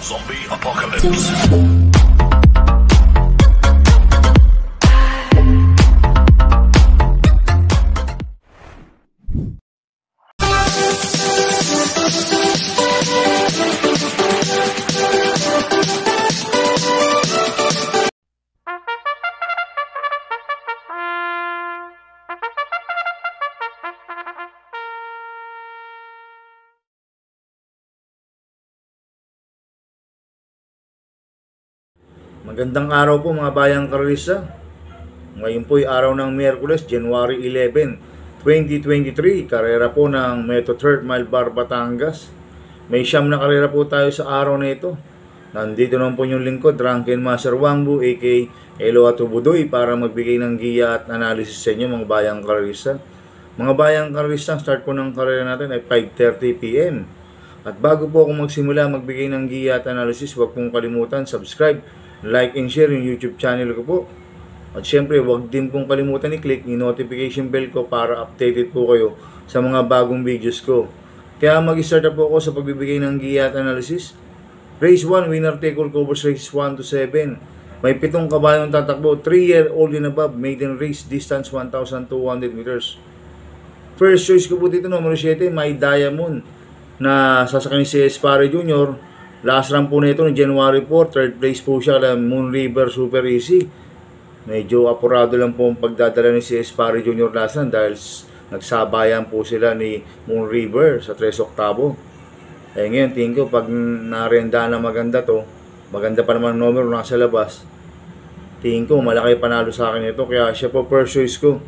Zombie Apocalypse. Magandang araw po mga bayang karista. Ngayon po ay araw ng Miyerkules, January 11, 2023. Karera po ng Metro Third Mile Bar, Batangas. May siyam na karera po tayo sa araw na ito. Nandito naman po yung lingkod, Drunken Master Wangbu aka Elo Atubudoy, para magbigay ng giya at analysis sa inyo mga bayang karista. Mga bayang karista, start po ng karera natin ay 5:30 PM. At bago po ako magsimula magbigay ng giya at analysis, huwag pong kalimutan subscribe, like and share yung YouTube channel ko po. At syempre, huwag din pong kalimutan i-click yung notification bell ko para updated po kayo sa mga bagong videos ko. Kaya mag-start na po ako sa pagbibigay ng giya at analysis. Race 1, winner take all covers races 1 to 7. May 7 kabayong tatakbo, 3-year-old and above, maiden race, distance 1,200 meters. First choice ko po dito, numero 7, may Diamond, na sasakyan ni CS Pare Jr. Last run po nito ng January 4, third place po siya sa Moon River Super Easy. Medyo apurado lang po ang pagdadala ni CS Pare Jr. last run dahil nagsabayan po sila ni Moon River sa 3 Octavo. Eh ngayon, tingin ko pag narenda na maganda to, maganda pa naman ang numero nasa labas, tingin ko malaki panalo sa akin ito, kaya siya po first choice ko.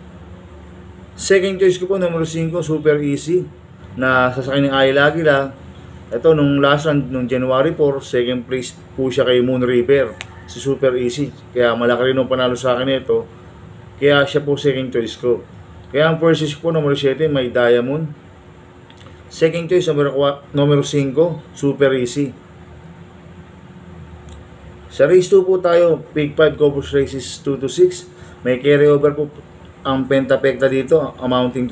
Second choice ko po, numero 5, Super Easy, na sasakyan ni Ayla Aguila. Ito, nung last run, nung January 4, second place po siya kay Moon River, si Super Easy. Kaya malaki rin ang panalo sa akin ito. Kaya siya po second choice ko. Kaya ang first choice ko, numero 7, may Diamond. Second choice, numero 5, Super Easy. Sa race 2 po tayo, Pick 5 covers races 2 to 6. May carry over po ang pentapekta dito, amounting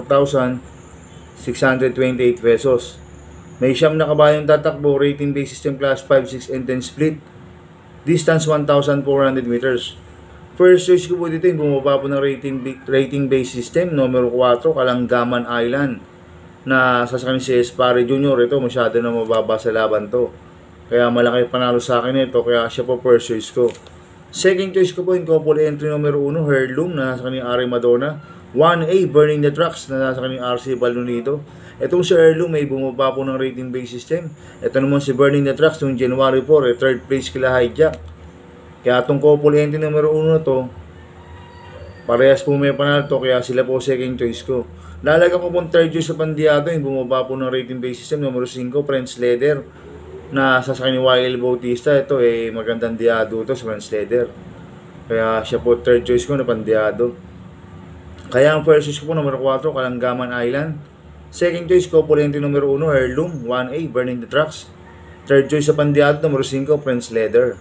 24,628 pesos. May siyam na kabayong tatakbo, rating base system class 5, 6, and 10 split. Distance 1,400 meters. First choice ko po dito yung bumaba po ng rating base system, numero 4, Kalanggaman Island, na sasakyan si CS Pare Jr. Ito, masyado na mababa sa laban to. Kaya malaki panalo sa akin ito, kaya siya po first choice ko. Second choice ko po yung couple entry numero 1, Heirloom, na sasakyan ni Ari Madonna. 1A, Burning the Trucks, na sasakyan ni RC Baldonito. Itong si Heirloom may bumaba po ng rating base system. Ito naman si Burning the Trucks noong January 4, third place kila Hijack. Kaya itong couple entry numero 1 na to, parehas po may panalo to, kaya sila po second choice ko. Lalagyan ko pong third choice sa Pandiado, yung bumaba po ng rating base system, numero 5, Prince Leather, na sasakyan ni YL Bautista. Ito magandang diado to sa Prince Leather. Kaya siya po third choice ko na Pandiado. Kaya ang first choice ko po, numero 4, Kalanggaman Island. Second choice ko, entry numero 1, Heirloom. 1A, Burning the Trucks. Third choice sa Pandiado, numero 5, Prince Leather.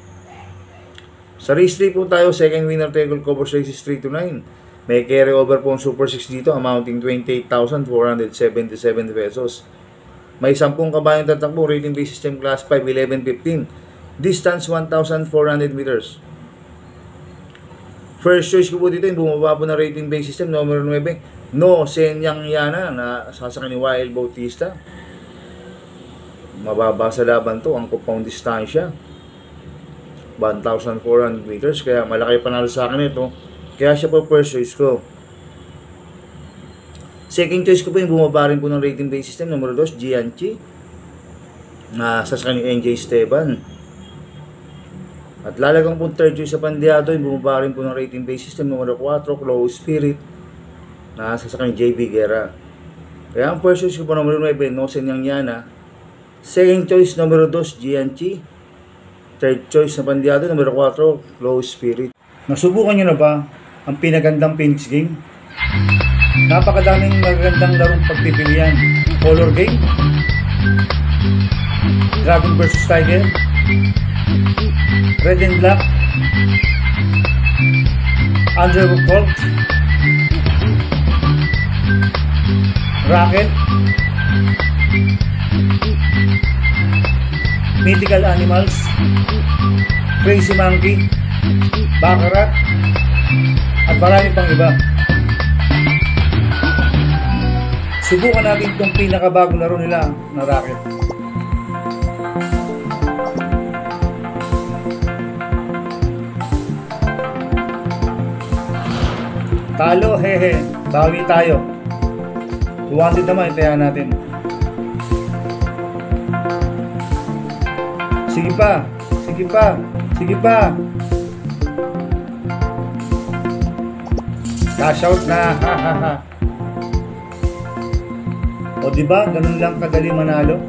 Sa race 3 po tayo, second winner take all covers races 3 to 9. May carry over po ang Super 6 dito, amounting 28,477 pesos. May 10 kabayong tatakbo, rating base system class 5, 11, 15. Distance 1,400 meters. First choice ko po dito yung bumaba po na rating base system, numero 9, No Senyang Yana, na sasakyan ni YL Bautista. Mababa sa laban to, ang compound distansya 1,400 meters, kaya malaki panalo sa akin ito, kaya siya po first choice ko. Second choice ko po yung bumaba rin po ng rating base system, numero 2, Gianchi, na sasakyan ni NJ Esteban. At lalagyan po third choice sa Pandiado, yung bumaba rin po ng rating base system, numero 4, Close Spirit, na sasakyan ni JB Guerra. Kaya ang first choice ko po, numero 9, No Senyang Yana. Second choice, numero 2, Gianchi. Third choice na Pandiado, numero 4, Close Spirit. Nasubukan nyo na ba ang pinagandang Phoenix game? Napakadaming magagandang larong pagpipilian. Color game, Dragon vs Tiger, Red and Black, Andrew Colt, Racket, Mythical Animals, Crazy Monkey, Baccarat, at marami pang iba. Subukan natin itong pinakabagong laro nila na racket. Talo, hehe. Bawi tayo. 200 naman, itayan natin. Sige pa. Sige pa. Sige pa. Cash out na. Hahaha. O diba, ganun lang kadali manalo.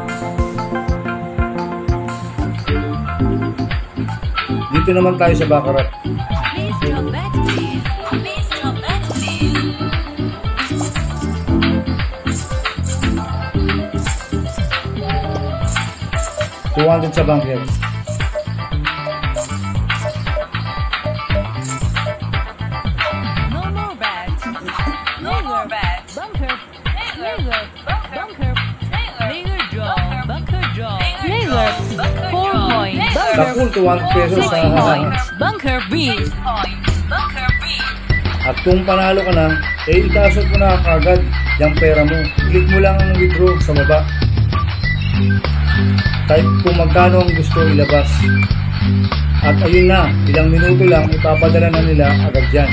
Dito naman tayo sa Baccarat. Please drop bet, please. Please drop bet, please. 200 sa bunker. No more bets. No more bets. Bunker. Trailer. Bunker. Trailer draw. Bunker draw. Trailer. 4 points. Bunker. Dakul, 200 pesos 6 sa points. Bunker B. Bunker B. At kung panalo ka na, eh itasot mo na kagad yung pera mo. Click mo lang ang withdraw sa baba. Type kung magkano ang gusto ilabas. At ayun na, ilang minuto lang ipapadala na nila agad yan.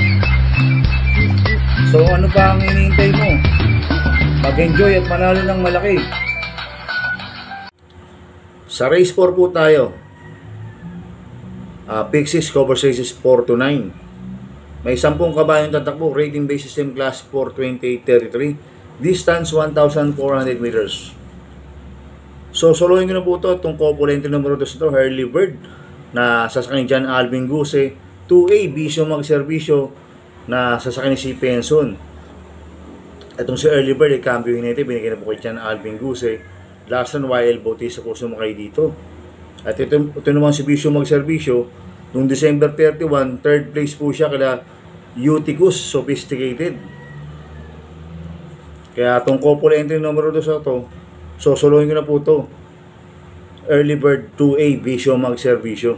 So ano pa ang iniintay mo? Mag-enjoy at manalo ng malaki. Sa race 4 po tayo. Pixies cover sizes 4 to 9. May 10 kabayong tatakbo, rating base system class 428-33, distance 1,400 meters. So solohin ko na po ito, itong couple entry number 2 ito, Early Bird, na sasakyan ni John Alvin Guse, 2A, Bisyo Magserbisyo, na sasakyan ni si Penson. Itong si Early Bird, ay cambio hinete, binigyan na po kay John Alvin Guse, last run YL Bautista po sumakay dito. At ito naman si Bisyo Magserbisyo, noong December 31, third place po siya kala Uticus Sophisticated. Kaya itong couple entry number 2 sa ito, so solohin ko na po ito, Early Bird 2A, Bisyo Magserbisyo.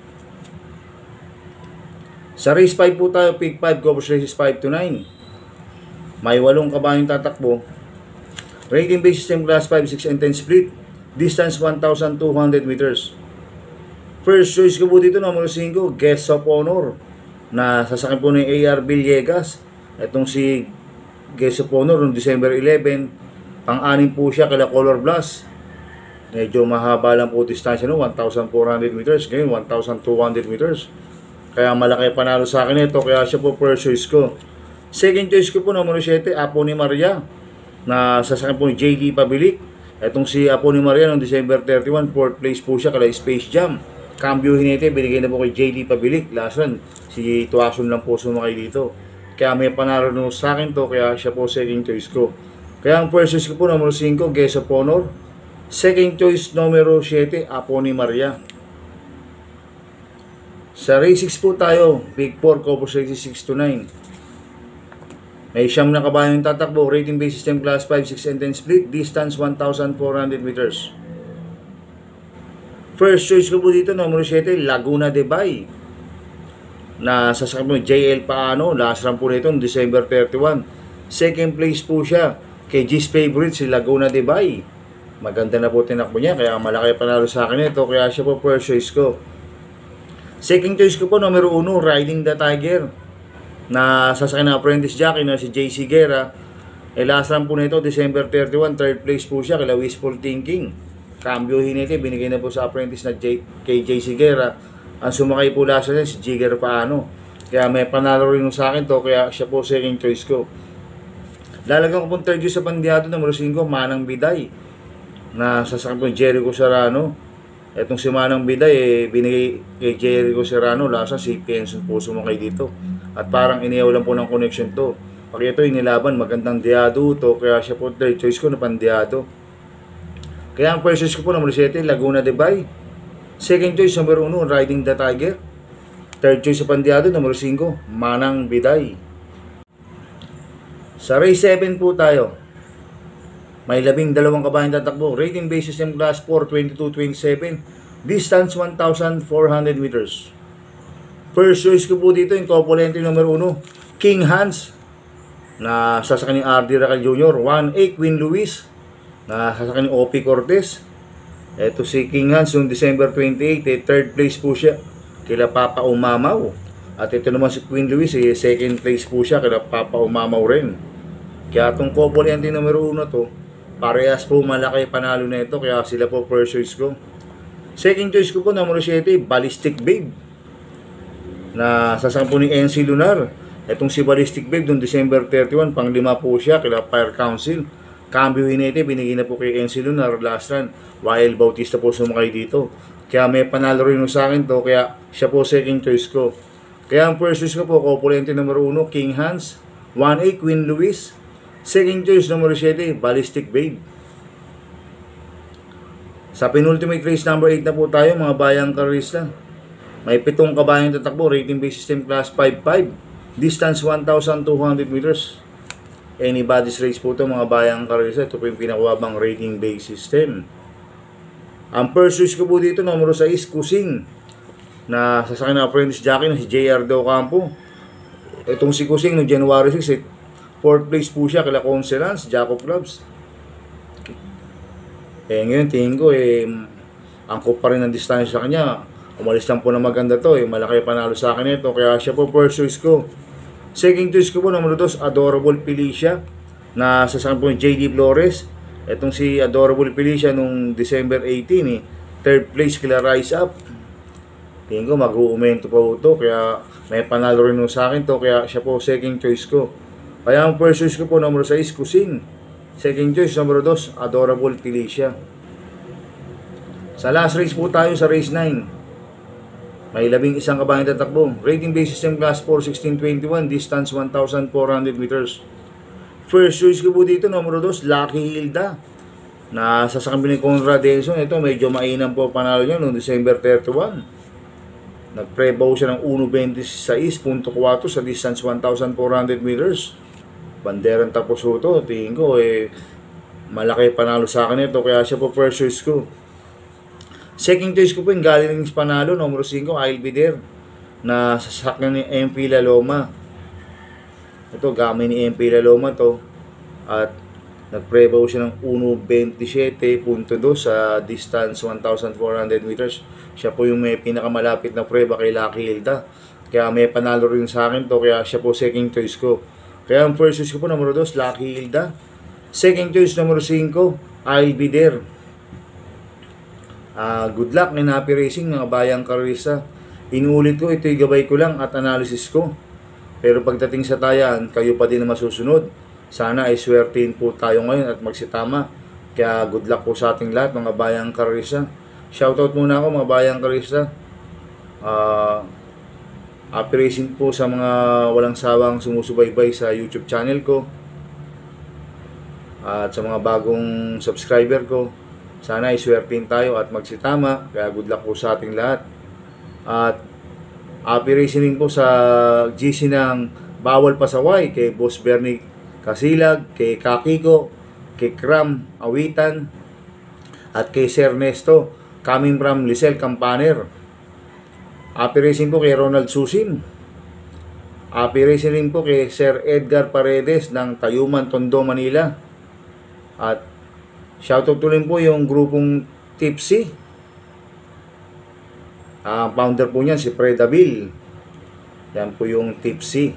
Sa race 5 po tayo, pick 5, covers races 5 to 9. May 8 kabayong tatakbo, rating base system class 5, 6 and 10 split, distance 1,200 meters. First choice ko po dito, number 5, Guest of Honor, na sasakyan po ng AR Villegas. Itong si Guest of Honor noong December 11, pang-anim po siya kala Color Blast. Medyo mahaba lang po distansya no, 1,400 meters, ngayon 1,200 meters. Kaya malaki panalo sa akin ito, kaya siya po first choice ko. Second choice ko po, number 7, Apo ni Maria, na sasakyan po ni JD Pabilik. Itong si Apo ni Maria noong December 31, fourth place po siya kala Space Jam. Cambio hinete, binigay na po kay JD Pabilik, last run. Si Tuason lang po sumakay dito. Kaya may panalo no sa akin to, kaya siya po second choice ko. Kaya ang first choice ko po, number 5, Guest of Honor. Second choice, numero 7, Apo ni Maria. Sa race 6 po tayo, Big 4, cover races 6 to 9. May 9 na kabayong tatakbo, rating base system class 5, 6 and 10 split, distance 1,400 meters. First choice ko po dito, numero 7, Laguna de Bay, na sasakyan po JL Paano, last run po nito, December 31. Second place po siya kay G's favorite, si Laguna de Bay. Maganda na po tinakbo niya, kaya malaki panalo sa akin ito, kaya siya po first choice ko. Second choice ko po, numero 1, Riding the Tiger, na sasakyan ng apprentice jockey na si JC Guerra. Last run po nito, December 31, third place po siya kay Wishful Thinking. Cambio hinete, binigay na po sa apprentice na kay JC Guerra. Ang sumakay po last run si Jigger Paano. Kaya may panalo rin sa akin to, kaya siya po second choice ko. Lalagyan ko po third choice sa pandiado, numero 5, Manang Biday, na sasakyan po Jericho Serrano. Etong si Manang Biday, binigay kay Jericho Serrano, lasa si Penson po sumakay dito. At parang iniyaw lang po ng connection to. Pag ito inilaban, magandang diado to, kaya siya po third choice ko na pandiado. Kaya ang first choice ko po, number 7, Laguna de Bay. Second choice, number 1, Riding the Tiger. Third choice sa pandiado, number 5, Manang Biday. Sa race 7 po tayo. May 12 kabayang tatakbo. Rating base system class 4, 22-27. Distance 1,400 meters. First choice ko po dito yung couple entry number 1, King Hans na sasakyan ni RD Racal Jr. 1A Queen Louise na sasakyan ni OP Cortez. Ito si King Hans noong December 28, third place po siya kila Papa Umamaw. At ito naman si Queen Louise, second place po siya kila Papa Umamaw rin. Kaya itong couple entry number 1 to, parehas po malaki panalo na ito, kaya sila po first choice ko. Second choice ko po, number 7, Ballistic Babe na sasakyan po ni NC Lunar. Itong si Ballistic Babe noong December 31, pang-5 po siya kila Fire Council. Cambio Hinete, binigay na po kay NC Lunar last run, while Bautista po sumakay dito. Kaya may panalo rin sa akin to, kaya siya po second choice ko. Kaya ang first choice ko po, couple entry number 1, King Hans. 1A Queen Louise. Second choice number 7, Ballistic Babe. Sa penultimate race number 8 na po tayo, mga bayang karista. May 7 kabayang tatakbo, rating base system class 5-5, distance 1,200 meters. Anybody's race po ito, mga bayang karista. Ito po yung pinakababang rating base system. Ang first choice ko po dito, number 6, Kusing na sasakyan ng apprentice jockey na si JR De Ocampo. Itong si Kusing no January 6, 4th place po siya kila Conselance, Jacob Clubs. Ngayon tingin ko angkop pa rin ang distansya sa kanya. Umalis lang po na maganda to, malaki panalo sa akin ito, kaya siya po first choice ko. Second choice ko po number 2, Adorable Felicia na sasakyan po ni JD Flores. Itong si Adorable Felicia nung December 18, third place kila Rise Up. Tingin ko mag-uumento pa po ito, kaya may panalo rin sa akin to, kaya siya po second choice ko. Kaya ang first choice ko po number 6, Kusing. Second choice number 2, Adorable Felicia. Sa last race po tayo sa race 9. May 11 kabayang tatakbo. Rating base system class 4, 16-21, distance 1,400 meters. First choice ko po dito number 2, Lucky Hilda na sasakyan ni Conrad Denson. Ito medyo mainam po panalo niya noong December 31. Nag-prevow siya ng 1.26.4 sa distance 1,400 meters. Banderang tapos ito, tingin ko malaki panalo sa akin ito, kaya siya po first choice ko. Second choice ko po yung galing panalo, number 5, I'll Be There na sasakyan ni MP Laloma. Ito gamit ni MP Laloma to, at nag-prevow siya ng 1.27.2 sa distance 1,400 meters. Siya po yung may pinakamalapit na preba kay Lucky Hilda, kaya may panalo rin sa akin to, kaya siya po second choice ko. Kaya ang first choice ko po number 2, Lucky Hilda. Second choice number 5, I'll Be There. Good luck in happy racing mga bayang karista. Inuulit ko, ito'y gabay ko lang at analysis ko. Pero pagdating sa tayan, kayo pa din na masusunod. Sana ay swertein po tayo ngayon at magsitama. Kaya good luck po sa ating lahat mga bayang karista. Shoutout muna ako mga bayang karista. Happy racing po sa mga walang sawang sumusubaybay sa YouTube channel ko at sa mga bagong subscriber ko. Sana iswertein tayo at magsitama, kaya good luck po sa ating lahat. At happy racing po sa GC ng Bawal Pasaway, kay Boss Bernie Casilag, kay Kakiko, kay Kram Awitan, at kay Sir Nesto coming from Lisel Campaner. Happy racing po kay Ronald Susin. Happy racing rin po kay Sir Edgar Paredes ng Tayuman, Tondo, Manila. At shoutout to rin po yung grupong Tipsy. Ang founder po niyan si Predabil. Yan po yung Tipsy.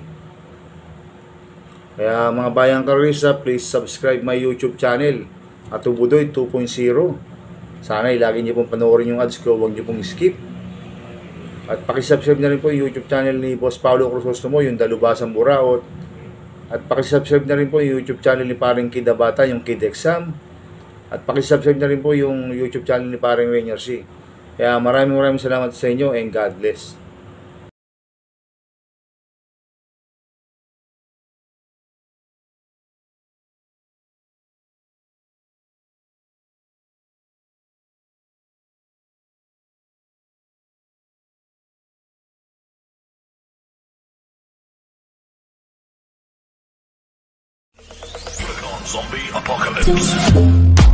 Kaya mga bayang karista, please subscribe my YouTube channel at Tubudoy 2.0. Sana lagi niyo pong panoorin yung ads ko, huwag niyo pong skip. At pakisubscribe na rin po yung YouTube channel ni Boss Paulo Crisostomo, yung Dalubasang Buraot. At pakisubscribe na rin po yung YouTube channel ni Paring Kidabata, yung Kid Exam. At pakisubscribe na rin po yung YouTube channel ni Paring Rainier C. Kaya maraming salamat sa inyo and God bless. Zombie Apocalypse.